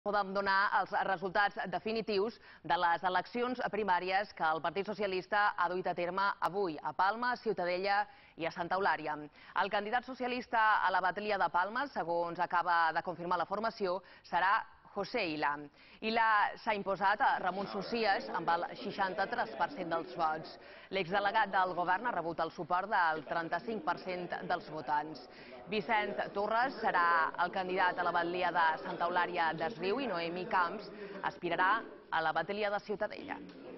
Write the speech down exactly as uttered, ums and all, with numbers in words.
Podem donar els resultats definitius de les eleccions primàries que el Partit Socialista ha duit a terme avui a Palma, Ciutadella i a Santa Eulària. El candidat socialista a la batllia de Palma, segons acaba de confirmar la formació, serà José Ila. Ila s'ha imposat a Ramon Socias amb el seixanta-tres per cent dels vots. L'exdelegat del govern ha rebut el suport del trenta-cinc per cent dels votants. Vicent Torres serà el candidat a la batllia de Santa Eulària des Riu i Noemí Camps aspirarà a la batllia de Ciutadella.